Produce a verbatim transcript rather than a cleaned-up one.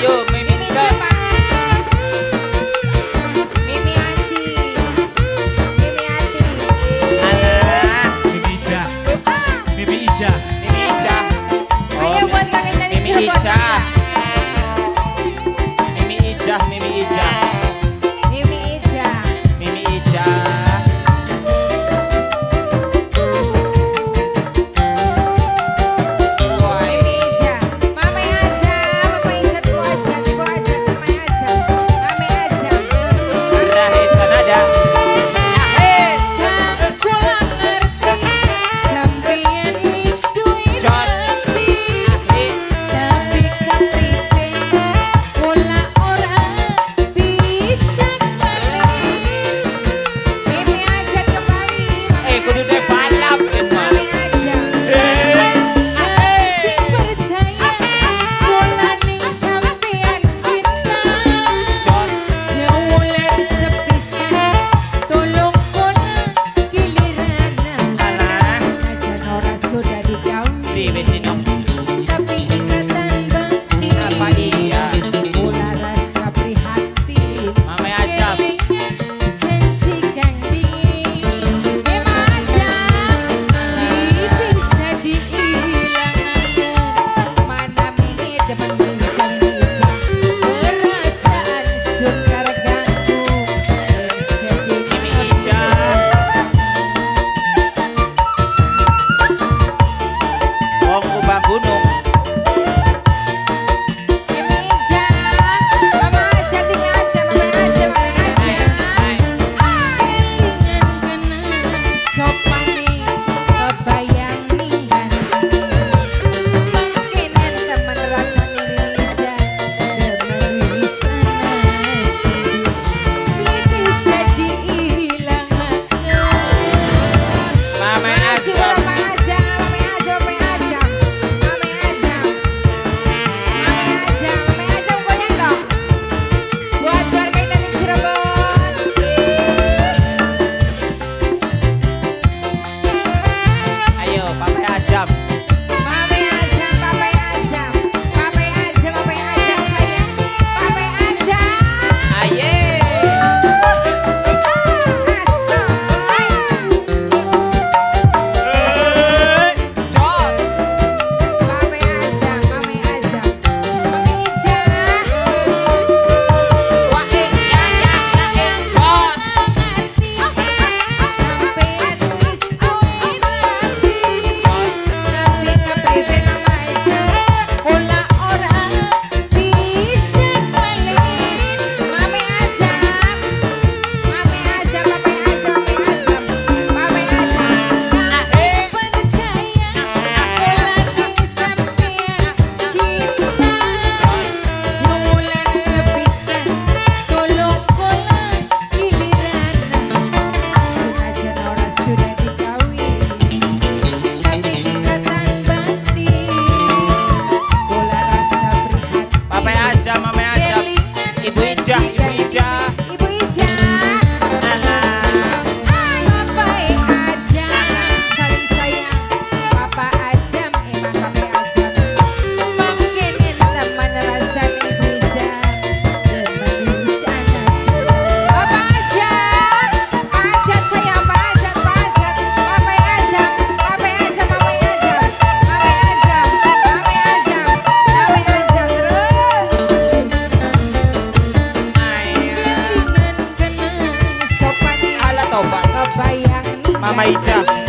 Ayo Mimi Mimi siapa? Mimi Ati. Mimi Ati. Alah, Mimi Ija. Mimi Ija. Mimi Ija. Ayo buat kalian dari Mimi Cirebon. Ija. Mimi Ija, Mimi Ija. Mimi Ija. Mimi Ija. Mimi Ija. Mama aja, Mama Ija tuh aja, tiba aja, Mama aja, Mama aja. Rahis Kanada. Aheh. Kula ngerti sampeyan wis duwe John. hati, Aheh. tapi kepriwe kula ora bisa balik. Mimi aja kembali, Mama Eh, kudu aja. deh balap. Mami aja. Eh. Sing percaya kula ning sampeyan cinta. John. Sewulan sepisan tolong kula giliran. Alah. Senajan ora sudah digawe, Di Besino. tapi ikatan bakti. Apa iya? Kula rasa prihatin. Mama aja. Kelingan janji kang dingin. Memang aja bisa dihilangkan. Mana mini depan bincang-bincang. Perasaan sukar ganggu. Sedih Mimi Ija. Wong Kubang Gunung. Mimi aja. Mama aja, Tini aja, Mama aja, Mama aja. Kelingan kenang sopane kebayang ninggan. Mungkinan temen rasane lijah demen wisana sedih. Ini bisa dihilangkan. Mama Makasih aja. buat Mama aja, Mama aja, Mama aja, Mama aja, Mama aja, Mama aja goyang dong. Buat keluarga yang dari Cirebon. Ayo, Papa Ajam. Mama aja, Papa aja, Papa aja, Papa aja sayang, Papa aja. Aye. Asal. Jos. Mama aja, Mama aja, Mama aja. Wah, eh, ya, ya, ya, eh, Jos. Ngerti sampeyan wis duwe hati, tapi kepriwe Mama aja kula ora bisa balik. Mama aja, Mama aja, Papa aja, Mama aja, Mama aja. Kasih percaya kula ning sampeyan cinta. Sewulan sepisan tolong kula giliran. Senajan ora sudah digawe, tapi ikatan bakti. Kula rasa prihatin. Papa Ajam, Mama Ajam. Kelingan Ibu Ija, janji Ibu Ija. Ibu Ija. Papa aja saling sayang. Papa aja emang Papa aja. Mungkin teman rasanya Ibu Ija demen wisana sedih. Papa aja, aja saya Papa aja, Papa aja, Papa aja, Papa aja, Papa aja, Papa aja, Papa aja, Papa aja terus. Kelingan kenang sopane Alah, tobat. kebayang Mama Ija.